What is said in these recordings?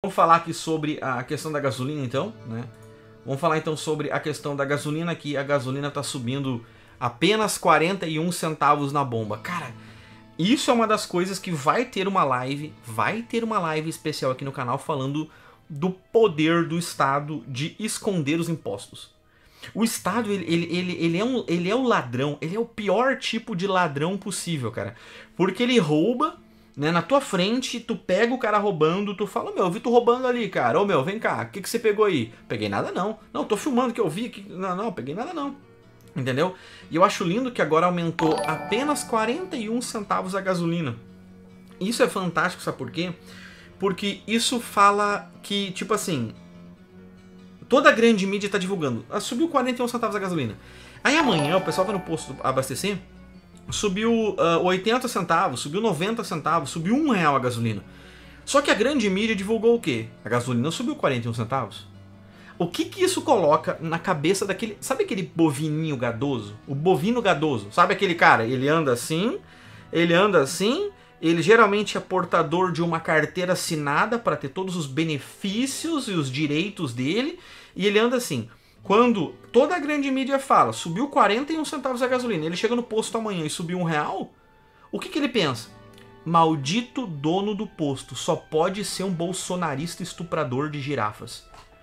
Vamos falar aqui sobre a questão da gasolina, então, né? Vamos falar então sobre a questão da gasolina, que a gasolina tá subindo apenas 41 centavos na bomba. Cara, isso é uma das coisas que vai ter uma live especial aqui no canal falando do poder do Estado de esconder os impostos. O Estado, ele é um ladrão, ele é o pior tipo de ladrão possível, cara. Porque ele rouba, né, na tua frente, tu pega o cara roubando, tu fala, meu, eu vi tu roubando ali, cara. Ô, meu, vem cá, o que você pegou aí? Peguei nada não. Não, tô filmando que eu vi aqui. Não, peguei nada não. Entendeu? E eu acho lindo que agora aumentou apenas 41 centavos a gasolina. Isso é fantástico, sabe por quê? Porque isso fala que, tipo assim, toda a grande mídia tá divulgando. Subiu 41 centavos a gasolina. Aí amanhã o pessoal vai no posto abastecer, subiu 80 centavos, subiu 90 centavos, subiu R$1 a gasolina. Só que a grande mídia divulgou o quê? A gasolina subiu 41 centavos. O que isso coloca na cabeça daquele... Sabe aquele bovininho gadoso? O bovino gadoso. Sabe aquele cara? Ele anda assim, ele geralmente é portador de uma carteira assinada para ter todos os benefícios e os direitos dele, e ele anda assim. Quando toda a grande mídia fala, subiu 41 centavos a gasolina, ele chega no posto amanhã e subiu R$1, o que ele pensa? Maldito dono do posto, só pode ser um bolsonarista estuprador de girafas.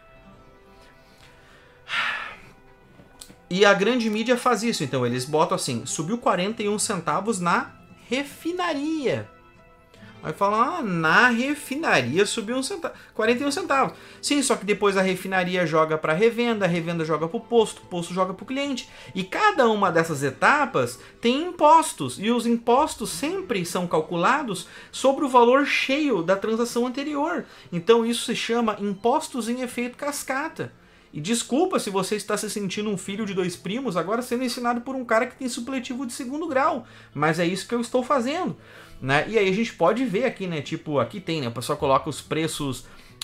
E a grande mídia faz isso, então eles botam assim, subiu 41 centavos na refinaria. Aí falam, na refinaria subiu 41 centavos. Sim, só que depois a refinaria joga para a revenda joga para o posto joga para o cliente. E cada uma dessas etapas tem impostos, e os impostos sempre são calculados sobre o valor cheio da transação anterior. Então isso se chama impostos em efeito cascata. E desculpa se você está se sentindo um filho de dois primos agora sendo ensinado por um cara que tem supletivo de 2º grau. Mas é isso que eu estou fazendo, né? E aí a gente pode ver aqui, né? Tipo, aqui tem, né? O pessoal coloca os preços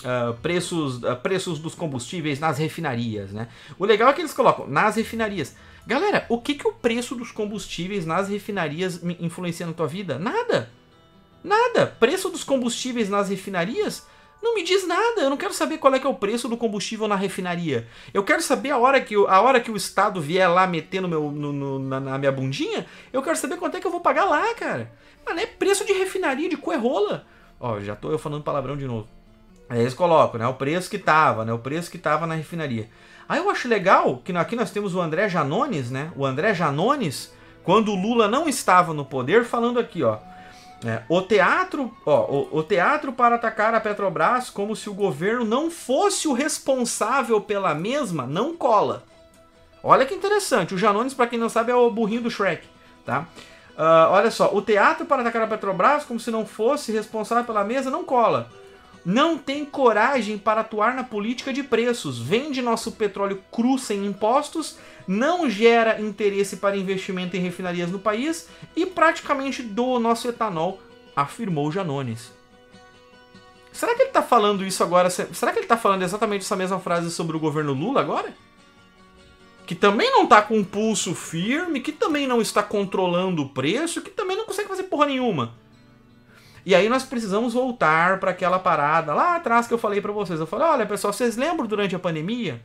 dos combustíveis nas refinarias, né? O legal é que eles colocam nas refinarias. Galera, o que o preço dos combustíveis nas refinarias influencia na tua vida? Nada. Nada. Preço dos combustíveis nas refinarias não me diz nada. Eu não quero saber qual é que é o preço do combustível na refinaria. Eu quero saber a hora que o Estado vier lá meter na minha bundinha, eu quero saber quanto é que eu vou pagar lá, cara. Mano, é preço de refinaria, de coerrola. Ó, já tô eu falando palavrão de novo. Aí eles colocam, né, o preço que tava, né, o preço que tava na refinaria. Aí eu acho legal que aqui nós temos o André Janones, né, o André Janones, quando o Lula não estava no poder, falando aqui, ó. O teatro para atacar a Petrobras como se o governo não fosse o responsável pela mesma não cola. Olha que interessante. O Janones, para quem não sabe, é o burrinho do Shrek, tá? Olha só, o teatro para atacar a Petrobras como se não fosse responsável pela mesa não cola. Não tem coragem para atuar na política de preços. Vende nosso petróleo cru sem impostos, não gera interesse para investimento em refinarias no país e praticamente doa nosso etanol, afirmou Janones. Será que ele está falando isso agora? Será que ele está falando exatamente essa mesma frase sobre o governo Lula agora? Que também não está com um pulso firme, que também não está controlando o preço, que também não consegue fazer porra nenhuma. E aí nós precisamos voltar para aquela parada lá atrás que eu falei para vocês. Eu falei, olha pessoal, vocês lembram durante a pandemia?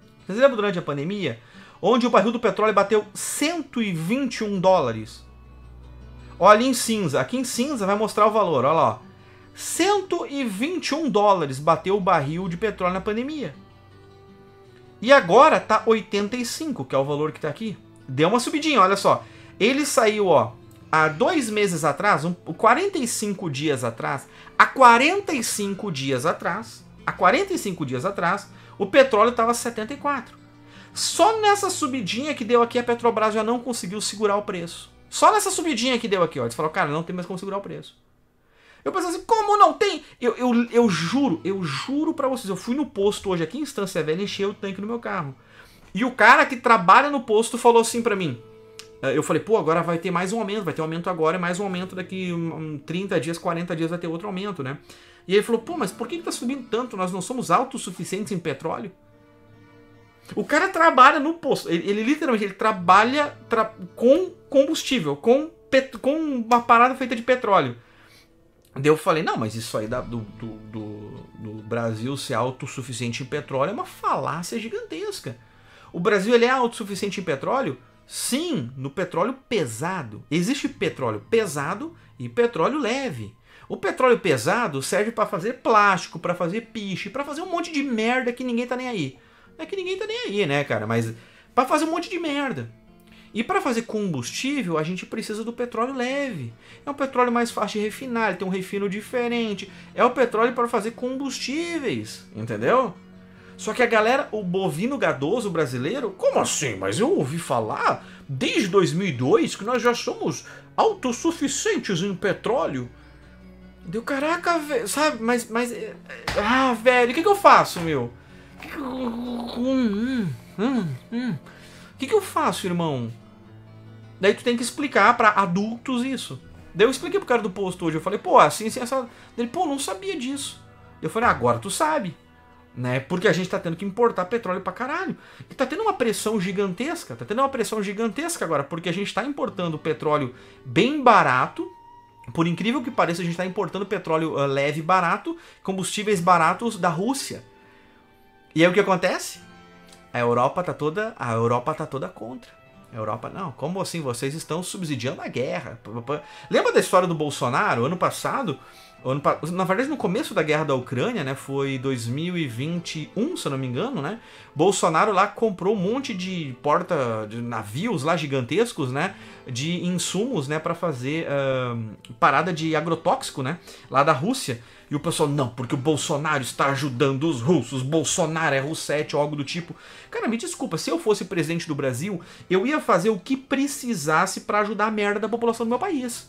Onde o barril do petróleo bateu 121 dólares. Olha ali em cinza. Aqui em cinza vai mostrar o valor. Olha lá. Ó. 121 dólares bateu o barril de petróleo na pandemia. E agora tá 85, que é o valor que tá aqui. Deu uma subidinha, olha só. Ele saiu, ó, há 2 meses atrás, 45 dias atrás, há 45 dias atrás, o petróleo estava 74. Só nessa subidinha que deu aqui, a Petrobras já não conseguiu segurar o preço. Só nessa subidinha que deu aqui, ó. Eles falaram, cara, não tem mais como segurar o preço. Eu pensei assim, como não tem? Eu juro pra vocês, eu fui no posto hoje aqui em Estância Velha e enchei o tanque no meu carro. E o cara que trabalha no posto falou assim pra mim. Eu falei, pô, agora vai ter mais um aumento, vai ter um aumento agora e mais um aumento daqui 30 dias, 40 dias vai ter outro aumento, né? E ele falou, pô, mas por que tá subindo tanto? Nós não somos autossuficientes em petróleo? O cara trabalha no posto, ele literalmente ele trabalha com combustível, com uma parada feita de petróleo. Daí eu falei, não, mas isso aí do Brasil ser autossuficiente em petróleo é uma falácia gigantesca. O Brasil ele é autossuficiente em petróleo? Sim, no petróleo pesado. Existe petróleo pesado e petróleo leve. O petróleo pesado serve para fazer plástico, para fazer piche, para fazer um monte de merda que ninguém tá nem aí. Não é que ninguém tá nem aí, né, cara? Mas para fazer um monte de merda. E para fazer combustível, a gente precisa do petróleo leve. É um petróleo mais fácil de refinar, ele tem um refino diferente. É o petróleo para fazer combustíveis, entendeu? Só que a galera, o bovino gadoso brasileiro, como assim? Mas eu ouvi falar desde 2002 que nós já somos autossuficientes em petróleo. Deu, caraca, velho, sabe? Ah, velho, o que eu faço, meu? O que eu faço, irmão? Daí tu tem que explicar pra adultos isso. Daí eu expliquei pro cara do posto hoje. Eu falei, pô, assim, essa... Ele, pô, não sabia disso. Eu falei, agora tu sabe. Né? Porque a gente tá tendo que importar petróleo pra caralho. E tá tendo uma pressão gigantesca. Tá tendo uma pressão gigantesca agora. Porque a gente tá importando petróleo bem barato. Por incrível que pareça, a gente tá importando petróleo leve barato. Combustíveis baratos da Rússia. E aí o que acontece? A Europa tá toda contra. A Europa, não, como assim? Vocês estão subsidiando a guerra. Lembra da história do Bolsonaro? Ano passado, na verdade no começo da guerra da Ucrânia, né, foi 2021, se eu não me engano, né, Bolsonaro lá comprou um monte de navios lá gigantescos, né, de insumos, né, para fazer parada de agrotóxico, né, lá da Rússia. E o pessoal, não, porque o Bolsonaro está ajudando os russos, Bolsonaro é russete ou algo do tipo. Cara, me desculpa, se eu fosse presidente do Brasil, eu ia fazer o que precisasse para ajudar a merda da população do meu país.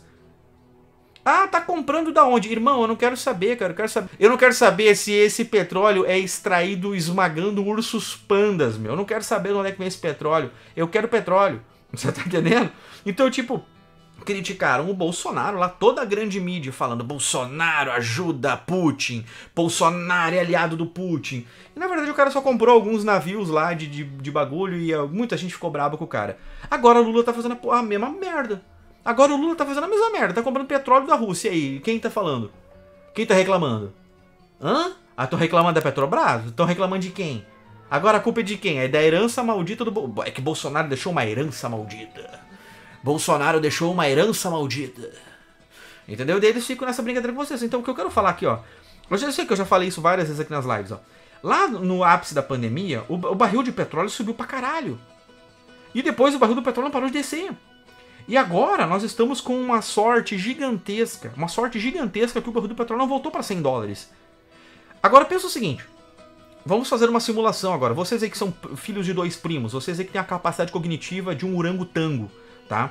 Ah, tá comprando da onde? Irmão, eu não quero saber, cara. Eu não quero saber se esse petróleo é extraído esmagando ursos pandas, meu. Eu não quero saber de onde é que vem esse petróleo. Eu quero petróleo. Você tá entendendo? Então, tipo, criticaram o Bolsonaro lá, toda a grande mídia falando Bolsonaro ajuda Putin, Bolsonaro é aliado do Putin. E na verdade o cara só comprou alguns navios lá de bagulho e muita gente ficou brava com o cara. Agora o Lula tá fazendo a mesma merda. Agora o Lula tá fazendo a mesma merda, tá comprando petróleo da Rússia. E aí, quem tá falando? Quem tá reclamando? Hã? Ah, estão reclamando da Petrobras? Estão reclamando de quem? Agora a culpa é de quem? É da herança maldita do... É que Bolsonaro deixou uma herança maldita. Bolsonaro deixou uma herança maldita. Entendeu? E daí eles ficam nessa brincadeira com vocês. Então o que eu quero falar aqui, ó. Eu já sei que eu já falei isso várias vezes aqui nas lives, ó. Lá no ápice da pandemia, o barril de petróleo subiu pra caralho. E depois o barril do petróleo não parou de descer. E agora nós estamos com uma sorte gigantesca. Uma sorte gigantesca que o barril do petróleo não voltou para 100 dólares. Agora pensa o seguinte. Vamos fazer uma simulação agora. Vocês aí que são filhos de dois primos. Vocês aí que têm a capacidade cognitiva de um orangotango. Tá?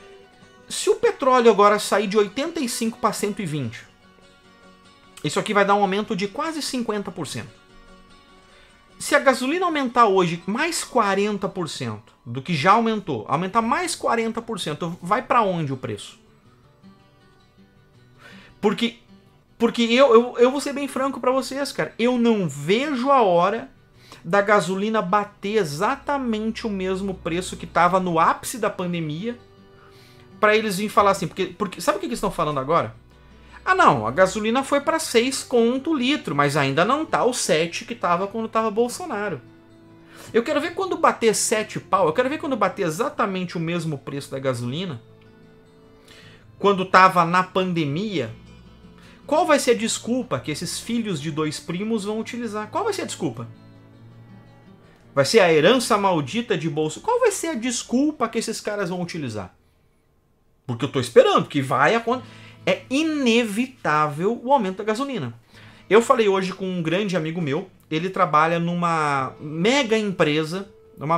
Se o petróleo agora sair de 85 para 120, isso aqui vai dar um aumento de quase 50%. Se a gasolina aumentar hoje mais 40% do que já aumentou, aumentar mais 40%, vai para onde o preço? Porque eu vou ser bem franco para vocês, cara. Eu não vejo a hora da gasolina bater exatamente o mesmo preço que estava no ápice da pandemia, para eles virem falar assim, porque sabe o que eles estão falando agora? Ah não, a gasolina foi para 6 conto o litro, mas ainda não tá o 7 que estava quando estava Bolsonaro. Eu quero ver quando bater 7 pau, eu quero ver quando bater exatamente o mesmo preço da gasolina, quando estava na pandemia, qual vai ser a desculpa que esses filhos de dois primos vão utilizar? Qual vai ser a desculpa? Vai ser a herança maldita de bolso. Qual vai ser a desculpa que esses caras vão utilizar? Porque eu tô esperando que vai acontecer. É inevitável o aumento da gasolina. Eu falei hoje com um grande amigo meu. Ele trabalha numa mega empresa.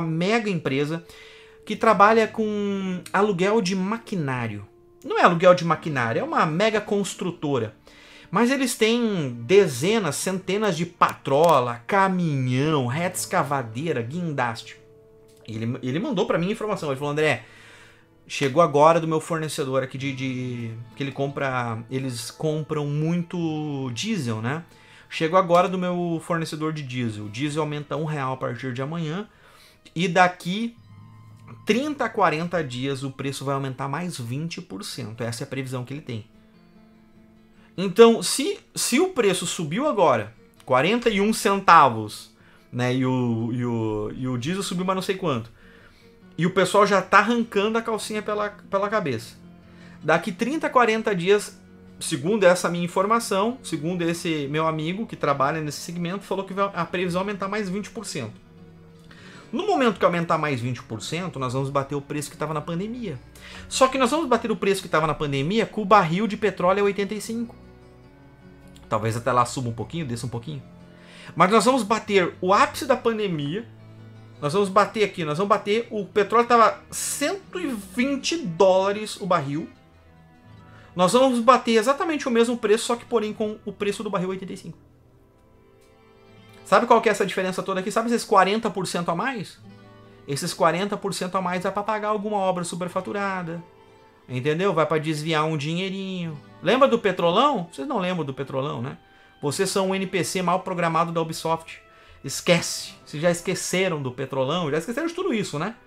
Que trabalha com aluguel de maquinário. Não é aluguel de maquinário, é uma mega construtora. Mas eles têm dezenas, centenas de patrola, caminhão, reta escavadeira, guindaste. Ele mandou pra mim a informação. Ele falou, André, chegou agora do meu fornecedor aqui que eles compram muito diesel, né? Chegou agora do meu fornecedor de diesel. O diesel aumenta R$1 a partir de amanhã. E daqui 30 a 40 dias o preço vai aumentar mais 20%. Essa é a previsão que ele tem. Então, se o preço subiu agora, 41 centavos, né, e o diesel subiu mais não sei quanto, e o pessoal já tá arrancando a calcinha pela cabeça. Daqui 30, 40 dias, segundo essa minha informação, segundo esse meu amigo que trabalha nesse segmento, falou que a previsão é aumentar mais 20%. No momento que aumentar mais 20%, nós vamos bater o preço que estava na pandemia. Só que nós vamos bater o preço que estava na pandemia com o barril de petróleo a 85. Talvez até lá suba um pouquinho, desça um pouquinho. Mas nós vamos bater o ápice da pandemia. Nós vamos bater aqui, o petróleo estava $120 o barril. Nós vamos bater exatamente o mesmo preço, só que porém com o preço do barril 85. Sabe qual que é essa diferença toda aqui? Sabe esses 40% a mais? Esses 40% a mais vai para pagar alguma obra superfaturada. Entendeu? Vai para desviar um dinheirinho. Lembra do Petrolão? Vocês não lembram do Petrolão, né? Vocês são um NPC mal programado da Ubisoft. Esquece. Vocês já esqueceram do Petrolão, já esqueceram de tudo isso, né?